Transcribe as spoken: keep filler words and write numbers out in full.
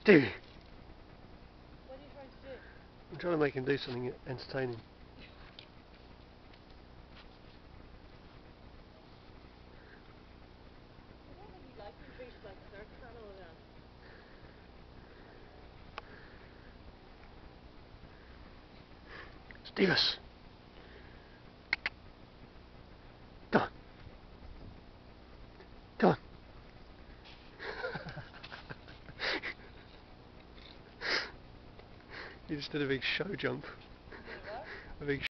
Stevie! What are you trying to do? I'm trying to make him do something entertaining. I don't think he likes being treated like a circus animal again. Stevis! Come on. Come on. You just did a big show jump. You did what? A big